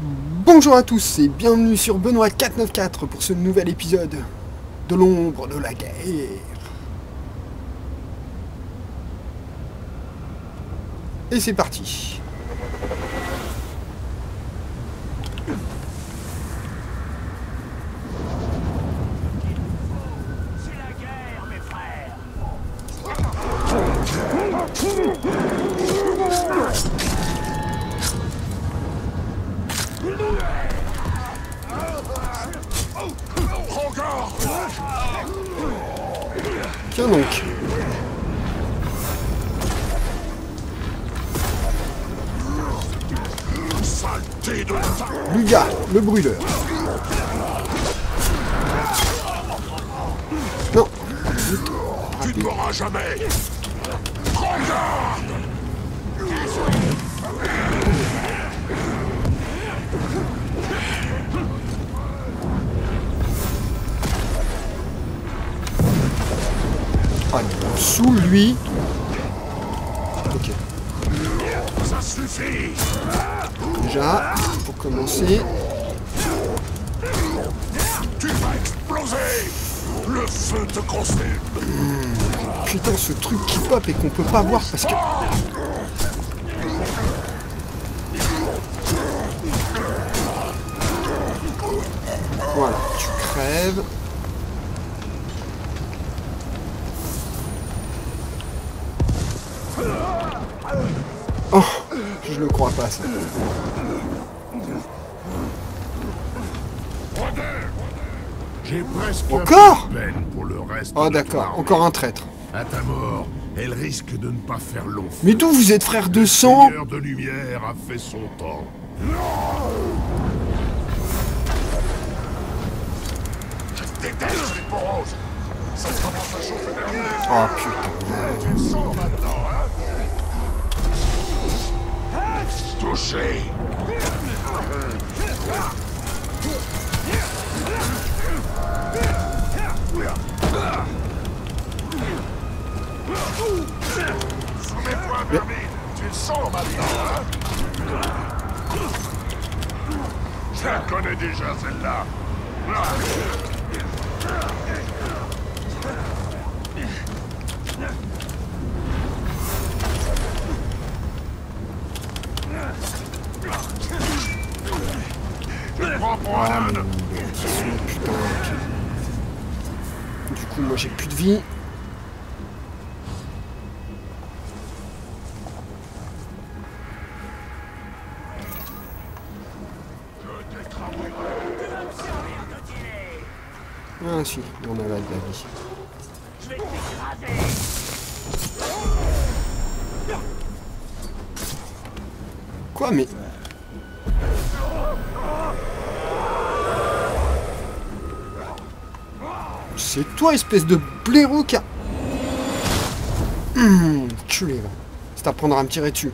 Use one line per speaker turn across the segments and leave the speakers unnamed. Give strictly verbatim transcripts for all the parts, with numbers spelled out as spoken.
Bonjour à tous et bienvenue sur Benoît quatre neuf quatre pour ce nouvel épisode de l'ombre de la guerre. Et c'est parti.
C'est la guerre, mes frères.
Tiens donc. Luga, le brûleur. Non.
Tu ne m'auras jamais. Prends garde.
Ah, sous lui. Ok.
Ça suffit.
Déjà, pour commencer.
Tu vas exploser. Le feu te consume.
Putain, ce truc qui pop et qu'on peut pas voir parce que... Voilà, tu crèves. Oh, je le crois pas ça.
J'ai presque
Encore
un peu de peine pour le reste.
Oh
de
d'accord,
ton
encore
armée.
un traître.
À ta mort, elle risque de ne pas faire long feu.
Mais d'où vous êtes frère de
Le
sang?
Seigneur de lumière a fait son temps. Je déteste les peaux roses. Ça commence à chauffer derrière.
Oh putain.
Tu le sens maintenant, hein? Touché. Sous mes poings vermines, tu le sens maintenant, hein? Je la connais déjà, celle-là. Je te prends pour un
Ah,
âne.
mais... Putain. Du coup, moi j'ai plus de vie. Ah si, on a là de la vie.
Je vais t'écraser.
Quoi, mais... C'est toi, espèce de blaireau qui a... Hum, culé, va. C'est à prendre à me tirer dessus.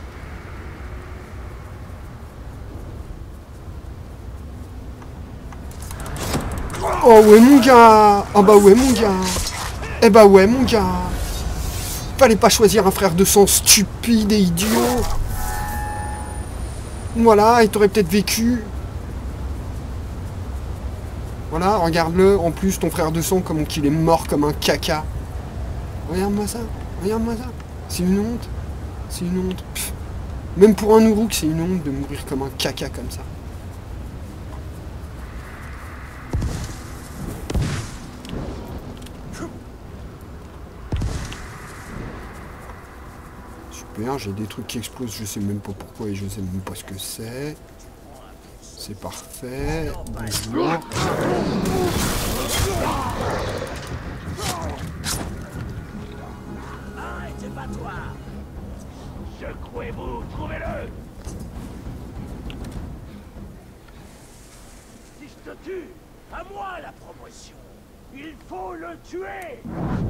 Oh ouais, mon gars. Oh bah ouais, mon gars. Eh bah ouais, mon gars. Fallait pas choisir un frère de sang stupide et idiot. Voilà, il t'aurait peut-être vécu. Voilà, regarde-le. En plus, ton frère de sang, comme qu'il est mort comme un caca. Regarde-moi ça. Regarde-moi ça. C'est une honte. C'est une honte. Pff. Même pour un Uruk, c'est une honte de mourir comme un caca comme ça. Super, j'ai des trucs qui explosent, je sais même pas pourquoi et je sais même pas ce que c'est. C'est parfait. Bonjour.
Arrêtez pas toi. Secouez-vous, trouvez-le. Si je te tue, à moi la promotion. Il faut le tuer.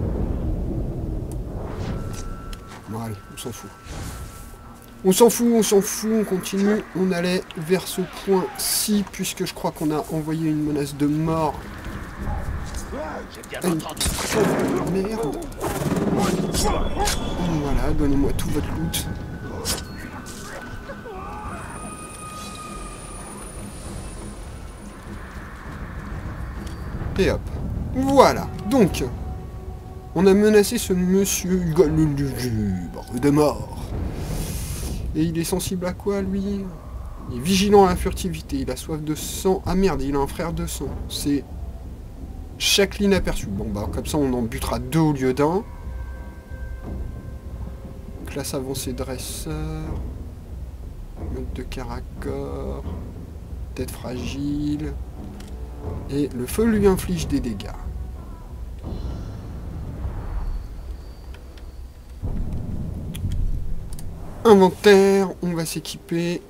Bon allez, on s'en fout. On s'en fout, on s'en fout, on continue. On allait vers ce point-ci, puisque je crois qu'on a envoyé une menace de mort.
J'ai bien
Une pauvre merde. Voilà, donnez-moi tout votre loot. Et hop. Voilà. Donc, on a menacé ce monsieur de mort. Et il est sensible à quoi, lui? Il est vigilant à la furtivité. Il a soif de sang. Ah merde, il a un frère de sang. C'est chaque ligne aperçue. Bon, bah, comme ça, on en butera deux au lieu d'un. Classe avancée dresseur. Mode de caracor. Tête fragile. Et le feu lui inflige des dégâts. Inventaire, on va s'équiper.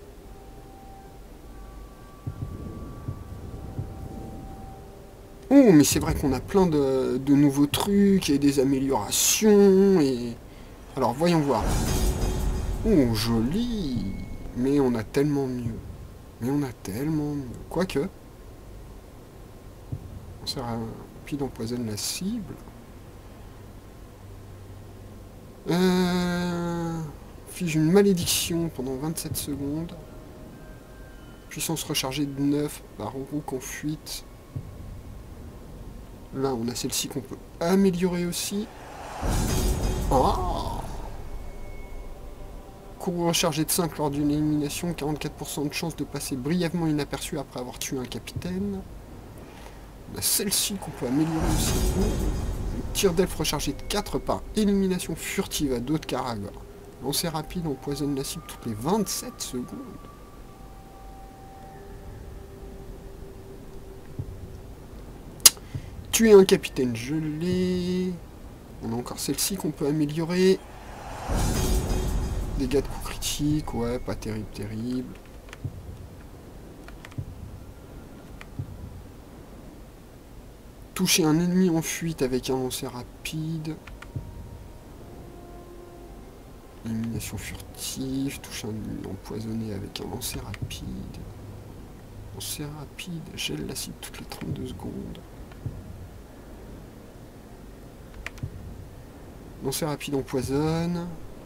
Oh, mais c'est vrai qu'on a plein de, de nouveaux trucs et des améliorations et... Alors, voyons voir. Oh, joli. Mais on a tellement mieux. Mais on a tellement mieux. Quoique... On sert à... Puis d'empoisonne la cible. Euh... Fige une malédiction pendant vingt-sept secondes. Puissance rechargée de neuf par rook en fuite. Là, on a celle-ci qu'on peut améliorer aussi. Oh, cours rechargé de cinq lors d'une élimination, quarante-quatre pour cent de chance de passer brièvement inaperçu après avoir tué un capitaine. On a celle-ci qu'on peut améliorer aussi. Tir d'elfe rechargé de quatre par élimination furtive à d'autres Karagor. Lancer rapide empoisonne la cible toutes les vingt-sept secondes. Tuer un capitaine gelé. On a encore celle-ci qu'on peut améliorer. Dégâts de coups critiques, ouais, pas terrible, terrible. Toucher un ennemi en fuite avec un lancer rapide. Élimination furtive. Toucher un ennemi empoisonné avec un lancer rapide. Lancer rapide, gèle la cible toutes les trente-deux secondes. Lancer rapide empoisonne.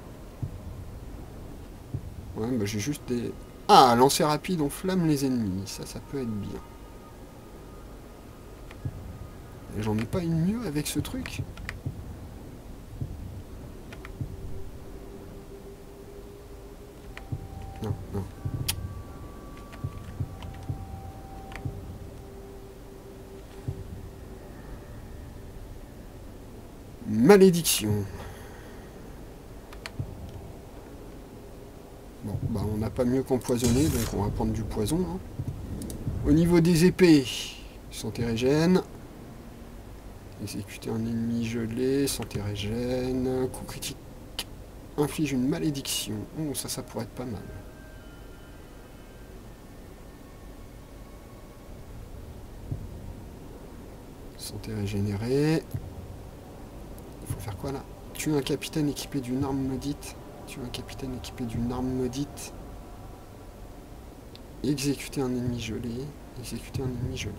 Ouais, bah j'ai juste des... Ah, lancer rapide enflamme les ennemis. Ça, ça peut être bien. Et j'en ai pas une mieux avec ce truc. Non, non. Malédiction. Bon, bah on n'a pas mieux qu'empoisonné, donc on va prendre du poison. Hein. Au niveau des épées, santé régène. Exécuter un ennemi gelé, santé régène. Coup critique inflige une malédiction. Oh, ça, ça pourrait être pas mal. Santé régénérée. Il faut faire quoi là? Tuer un capitaine équipé d'une arme maudite. Tuer un capitaine équipé d'une arme maudite. Exécuter un ennemi gelé. Exécuter un ennemi gelé.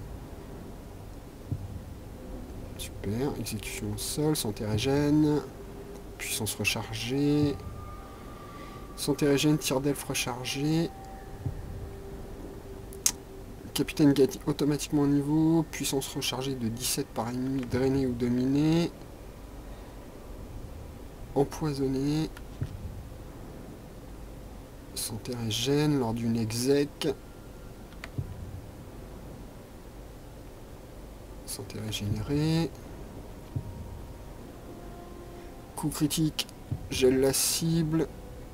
Super. Exécution au sol. Santé régène. Puissance rechargée. Santé régène. Tir d'elfe rechargé. Capitaine gagne automatiquement au niveau. Puissance rechargée de dix-sept par ennemi drainé ou dominé. Empoisonné. Santé régène lors d'une exec. Santé régénérée. Coup critique, gèle la cible.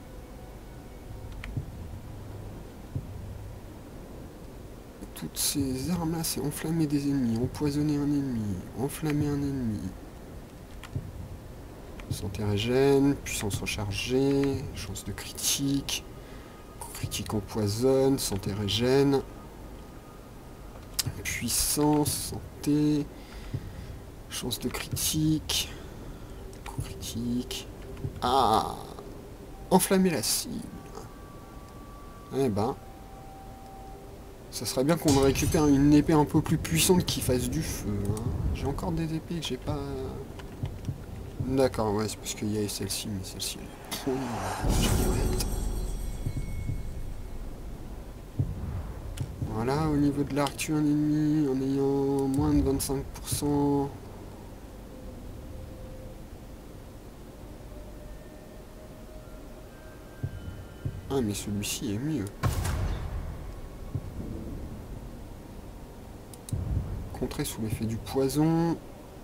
Toutes ces armes-là, c'est enflammer des ennemis, empoisonner un ennemi, enflammer un ennemi. Santé régène, puissance rechargée, chance de critique. Critique empoisonne, santé régène. Puissance, santé. Chance de critique. Coup critique. Ah! Enflammer la cible. Eh ben. Ça serait bien qu'on récupère une épée un peu plus puissante qui fasse du feu. Hein. J'ai encore des épées que j'ai pas... D'accord, ouais, c'est parce qu'il y a celle-ci, mais celle-ci elle est trop nulle. Voilà. Voilà, au niveau de l'arc, tue un ennemi en ayant moins de vingt-cinq pour cent. Ah, mais celui-ci est mieux. Contrer sous l'effet du poison.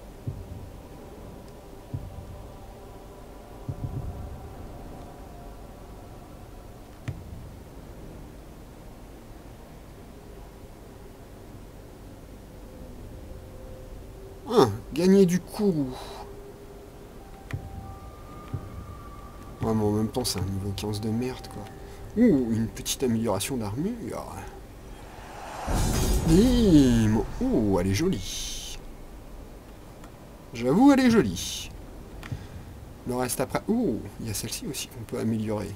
Ah, gagner du courroux. Ouais, mais en même temps, c'est un niveau quinze de merde, quoi. Ouh, une petite amélioration d'armure. Bim. Ouh, elle est jolie. J'avoue, elle est jolie. Le reste après... Ouh, il y a celle-ci aussi qu'on peut améliorer.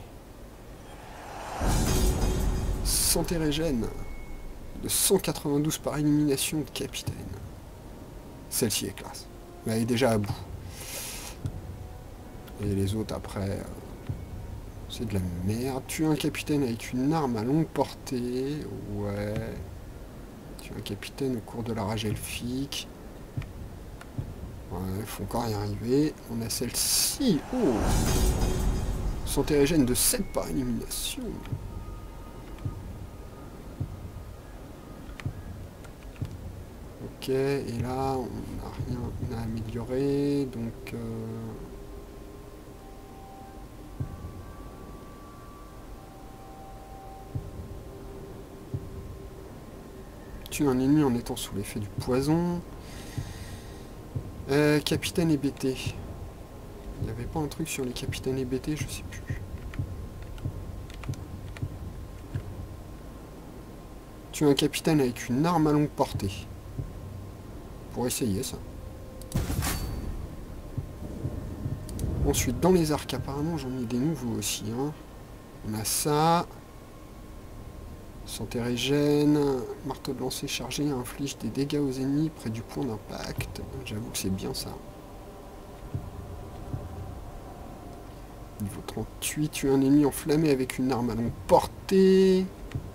Santé régène. De cent quatre-vingt-douze par élimination de capitaine. Celle-ci est classe. Mais elle est déjà à bout. Et les autres après... Euh, c'est de la merde. Tuer un capitaine avec une arme à longue portée. Ouais. Tuer un capitaine au cours de la rage elfique. Ouais, faut encore y arriver. On a celle-ci. Oh, santé régène de sept par élimination. Ok, et là, on n'a rien à améliorer. Donc... Euh... Tuer un ennemi en étant sous l'effet du poison. Euh, capitaine hébété. Il n'y avait pas un truc sur les capitaines hébétés, je sais plus. Tuer un capitaine avec une arme à longue portée. Pour essayer ça. Ensuite, dans les arcs, apparemment, j'en ai des nouveaux aussi. Hein. On a ça. Santé régène, marteau de lancer chargé inflige des dégâts aux ennemis près du point d'impact. J'avoue que c'est bien ça. Niveau trente-huit, tuer un ennemi enflammé avec une arme à longue portée.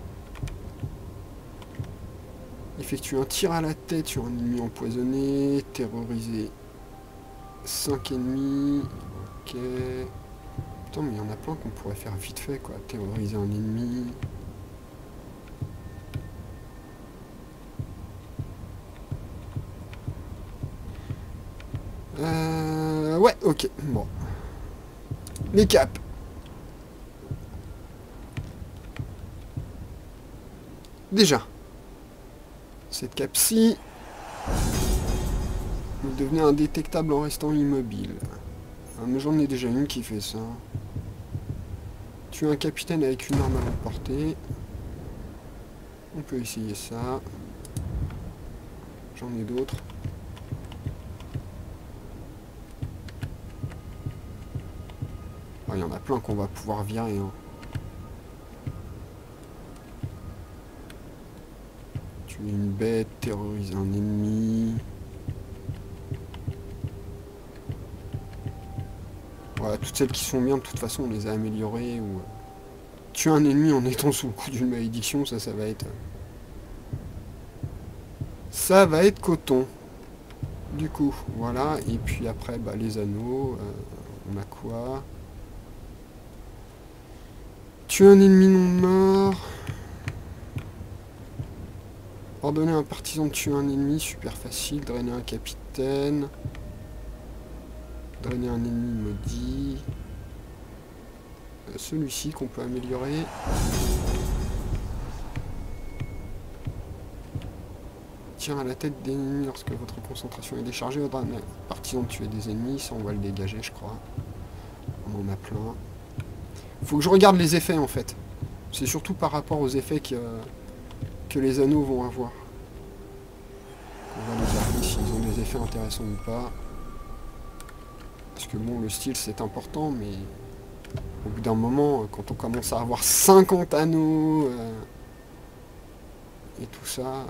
Effectuer un tir à la tête sur un ennemi empoisonné. Terroriser cinq ennemis. Ok. Putain, mais il y en a plein qu'on pourrait faire vite fait, quoi. Terroriser un ennemi. Euh, ouais, ok, bon. Les caps. Déjà. Cette cape-ci. Vous devenez indétectable en restant immobile. Ah, mais j'en ai déjà une qui fait ça. Tuer un capitaine avec une arme à longue portée. On peut essayer ça. J'en ai d'autres. Il y en a plein qu'on va pouvoir virer. Hein. Tuer une bête, terroriser un ennemi. Voilà, toutes celles qui sont bien, de toute façon, on les a améliorées. Ou... Tuer un ennemi en étant sous le coup d'une malédiction, ça, ça va être... Ça va être coton. Du coup, voilà. Et puis après, bah, les anneaux. Euh, on a quoi ? Tuer un ennemi non mort. Ordonner à un partisan de tuer un ennemi, super facile. Drainer un capitaine. Drainer un ennemi maudit. Euh, Celui-ci qu'on peut améliorer. Tir à la tête d'ennemis lorsque votre concentration est déchargée. Ordonner à un partisan de tuer des ennemis. Ça, on va le dégager, je crois. On en a plein. Faut que je regarde les effets en fait. C'est surtout par rapport aux effets que, que les anneaux vont avoir. On va les regarder s'ils ont des effets intéressants ou pas. Parce que bon, le style c'est important, mais au bout d'un moment, quand on commence à avoir cinquante anneaux euh, et tout ça. Euh,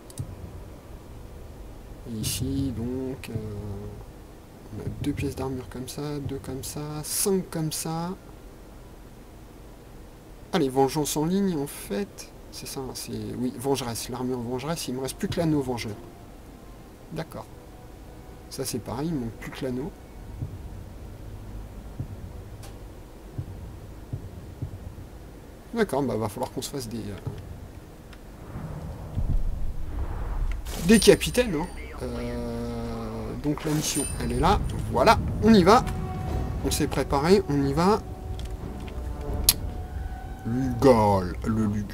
et ici donc, euh, on a deux pièces d'armure comme ça, deux comme ça, cinq comme ça. Ah, les vengeances en ligne, en fait. C'est ça, c'est... Oui, vengeresse, l'armure vengeresse, il me reste plus que l'anneau vengeur. D'accord. Ça c'est pareil, il me manque plus que l'anneau. D'accord, bah va falloir qu'on se fasse des... Euh... Des capitaines, hein. Euh... Donc la mission, elle est là. Voilà, on y va. On s'est préparé, on y va. Lugal, le lugubre.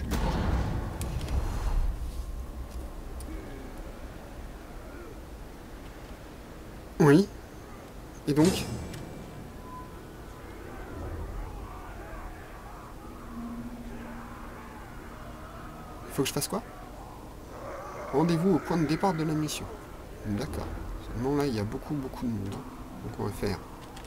Oui. Et donc? Il faut que je fasse quoi? Rendez-vous au point de départ de la mission. D'accord. Seulement là, il y a beaucoup, beaucoup de monde. Donc on va faire...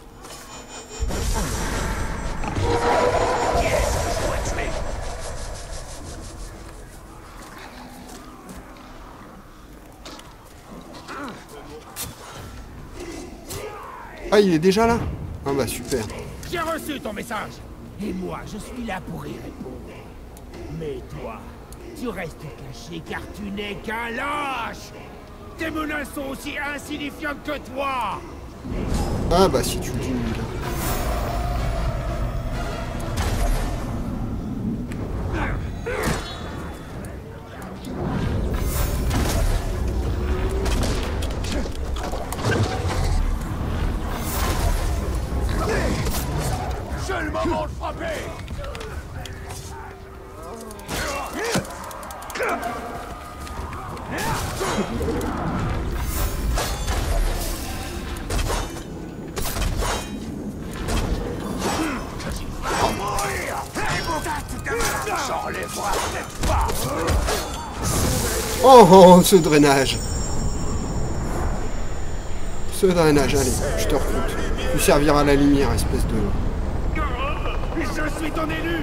Ah, il est déjà là? Ah bah super.
J'ai reçu ton message. Et moi, je suis là pour y répondre. Mais toi, tu restes caché car tu n'es qu'un lâche. Tes menaces sont aussi insignifiantes que toi.
Ah bah si tu le dis, mon gars.
C'est le moment de frapper.
Oh, oh, ce drainage. Ce drainage, allez, je te recrute. Tu serviras à la lumière, espèce de...
Je suis ton élu.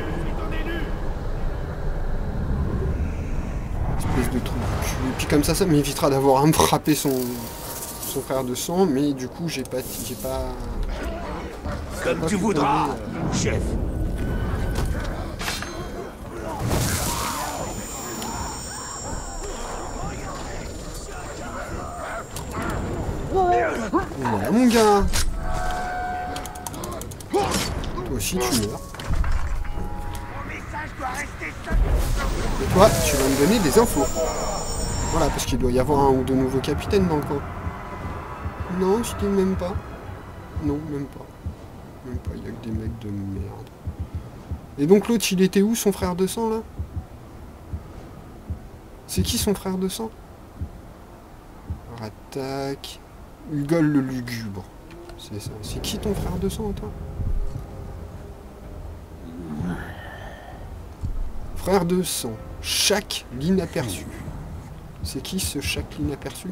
Espèce de truc. Et puis comme ça, ça m'évitera d'avoir à me frapper son... son frère de sang, mais du coup, j'ai pas... j'ai pas...
Comme
pas
tu
pu
voudras,
tomber, euh,
chef.
Voilà, mon gars. Toi aussi, tu meurs. Et toi, tu vas me donner des infos. Voilà, parce qu'il doit y avoir un ou deux nouveaux capitaines dans le coin. Non, je dis même pas. Non, même pas. Même pas, il y a que des mecs de merde. Et donc l'autre, il était où, son frère de sang, là? C'est qui son frère de sang? Attaque. Ugol le lugubre. C'est ça. C'est qui ton frère de sang, toi? Frère de sang. Chaque l'inaperçu. C'est qui ce chaque l'inaperçu?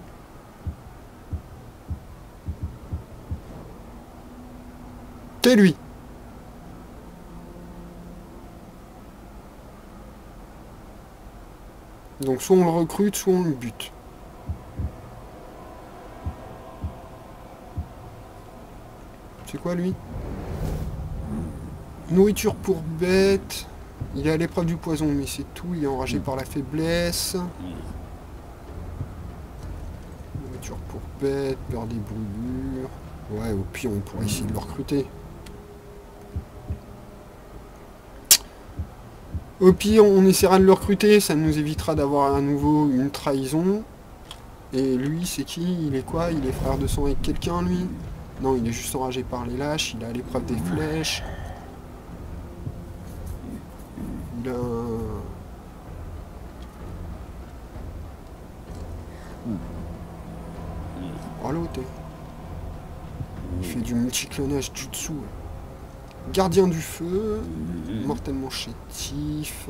C'est lui. Donc soit on le recrute, soit on le bute. C'est quoi lui? Nourriture pour bête. Il est à l'épreuve du poison, mais c'est tout. Il est enragé par la faiblesse. Nourriture pour bête, peur des brûlures. Ouais, au pire, on pourrait essayer de le recruter. Au pire, on essaiera de le recruter. Ça nous évitera d'avoir à nouveau une trahison. Et lui, c'est qui? Il est quoi? Il est frère de sang avec quelqu'un, lui? Non, il est juste enragé par les lâches. Il est à l'épreuve des flèches. Il a un... Oh l'autre. Il fait du multiclonage jutsu. Gardien du feu. Mortellement chétif.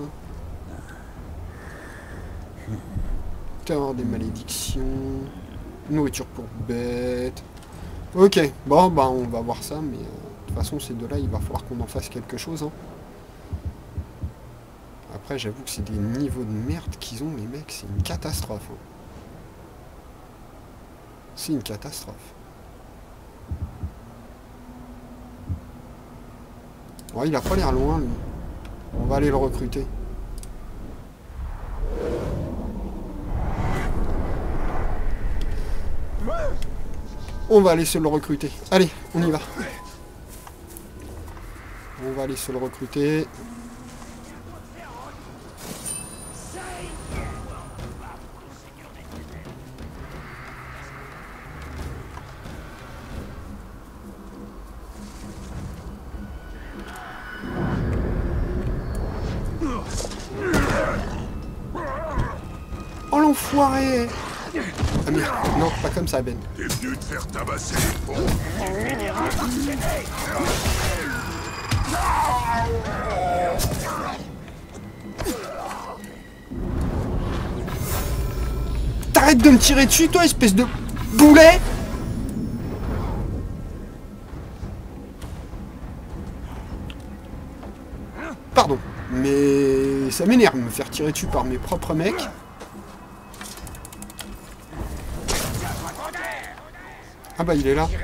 Terreur des malédictions. Nourriture pour bête. Ok, bon bah on va voir ça, mais euh, de toute façon ces deux-là, il va falloir qu'on en fasse quelque chose. Hein. Après j'avoue que c'est des niveaux de merde qu'ils ont les mecs, c'est une catastrophe. Hein. C'est une catastrophe. Ouais, il a pas l'air loin lui. On va aller le recruter. On va aller se le recruter. Allez, on y va. On va aller se le recruter. Oh l'enfoiré! Ah merde, non, pas comme ça, Ben.
T'es venu te faire tabasser les pauvres.
T'arrêtes de me tirer dessus, toi, espèce de boulet! Pardon, mais ça m'énerve de me faire tirer dessus par mes propres mecs. Ah bah il est là.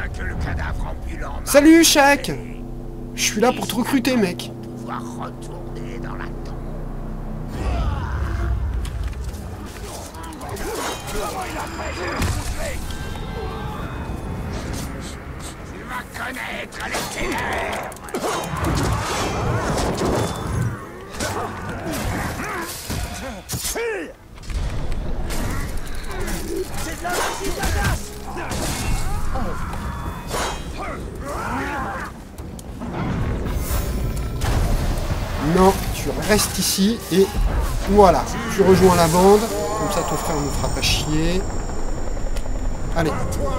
Salut Shaq! Je suis là pour te recruter mec.
Tu vas connaître les ténèbres. C'est de la magie d'Adas.
Non, tu restes ici et voilà, tu rejoins la bande, comme ça ton frère ne fera pas chier. Allez.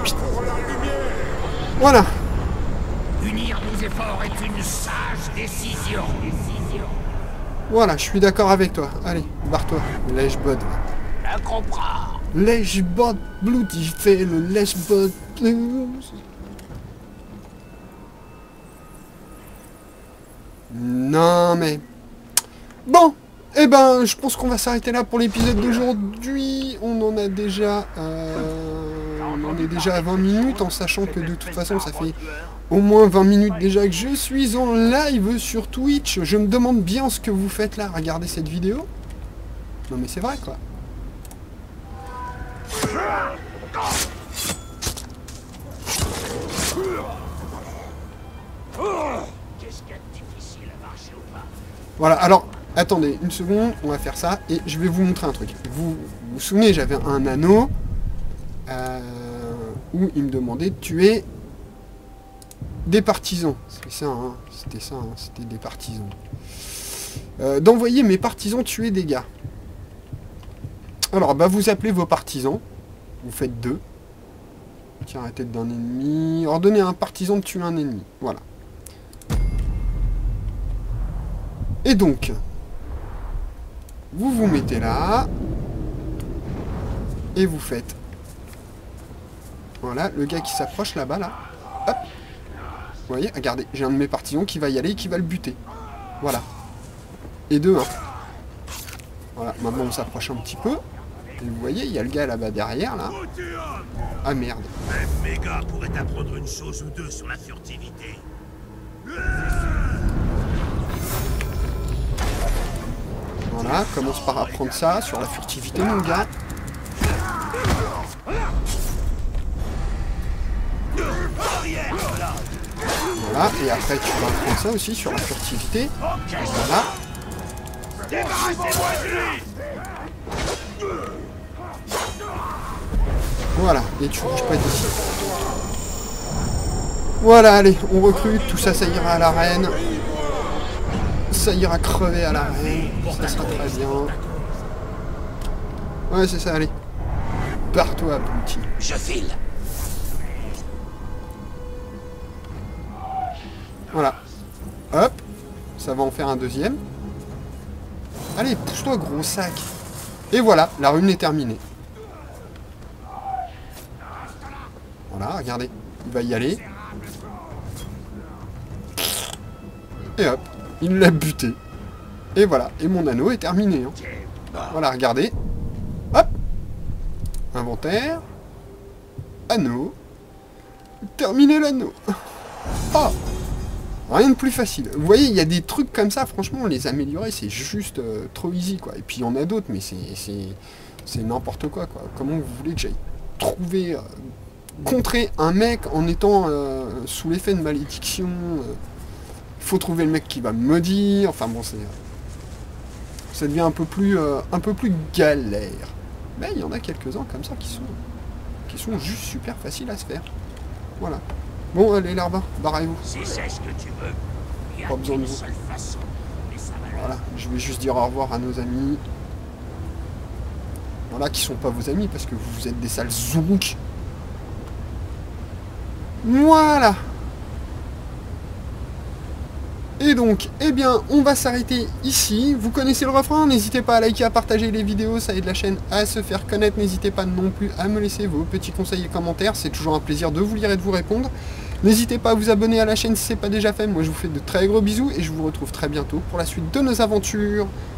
Voilà.
Unir nos efforts est une sage décision.
Voilà, je suis d'accord avec toi. Allez, barre-toi, lèche-bod.
Je comprends.
Lèche-bod blues, il fait le lèche-bod blues. Non mais... Bon, eh ben, je pense qu'on va s'arrêter là pour l'épisode d'aujourd'hui. On en a déjà... Euh, on en est déjà à vingt minutes, en sachant que de toute façon, ça fait au moins vingt minutes déjà que je suis en live sur Twitch. Je me demande bien ce que vous faites là, regardez cette vidéo. Non mais c'est vrai quoi. Voilà, alors, attendez une seconde, on va faire ça, et je vais vous montrer un truc. Vous vous, vous souvenez, j'avais un anneau euh, où il me demandait de tuer des partisans. C'était ça, hein, c'était ça, hein, c'était des partisans. Euh, D'envoyer mes partisans tuer des gars. Alors, bah, vous appelez vos partisans, vous faites deux. Tiens, la tête d'un ennemi. Ordonnez à un partisan de tuer un ennemi, voilà. Et donc, vous vous mettez là, et vous faites, voilà, le gars qui s'approche là-bas, là, hop, vous voyez, regardez, j'ai un de mes partisans qui va y aller et qui va le buter, voilà, et deux, hein. Voilà, maintenant on s'approche un petit peu, et vous voyez, il y a le gars là-bas derrière, là, ah merde.
Même mes gars pourraient t'apprendre une chose ou deux sur la furtivité.
Voilà, commence par apprendre ça sur la furtivité, mon gars. Voilà, et après tu vas apprendre ça aussi sur la furtivité. Voilà. Voilà, et tu bouges pas d'ici. Voilà, allez, on recrute, tout ça, ça ira à l'arène. Ça ira crever à l'arène, ça sera très bien. Ouais, c'est ça, allez. Barre-toi, petit.
Je file.
Voilà. Hop. Ça va en faire un deuxième. Allez, pousse-toi, gros sac. Et voilà, la rune est terminée. Voilà, regardez. Il va y aller. Et hop. Il l'a buté. Et voilà. Et mon anneau est terminé. Hein. Voilà, regardez. Hop. Inventaire. Anneau. Terminer l'anneau. Oh. Rien de plus facile. Vous voyez, il y a des trucs comme ça, franchement, les améliorer, c'est juste euh, trop easy, quoi. Et puis, il y en a d'autres, mais c'est c'est n'importe quoi, quoi. Comment vous voulez que j'aille trouver euh, contrer un mec en étant euh, sous l'effet de malédiction. Il euh, faut trouver le mec qui va me dire. Enfin bon, c'est... ça devient un peu plus, euh, un peu plus galère. Mais il y en a quelques-uns comme ça qui sont, qui sont juste super faciles à se faire. Voilà. Bon, allez, larbin, barrez-vous.
Si c'est ce que tu veux, il y a
Pas besoin de
qu'une
vous.
seule façon. Et ça va.
Voilà, je vais juste dire au revoir à nos amis. Voilà, qui sont pas vos amis parce que vous êtes des sales zounks. Voilà. Et donc, eh bien, on va s'arrêter ici. Vous connaissez le refrain, n'hésitez pas à liker, à partager les vidéos, ça aide la chaîne à se faire connaître. N'hésitez pas non plus à me laisser vos petits conseils et commentaires, c'est toujours un plaisir de vous lire et de vous répondre. N'hésitez pas à vous abonner à la chaîne si ce n'est pas déjà fait. Moi, je vous fais de très gros bisous et je vous retrouve très bientôt pour la suite de nos aventures.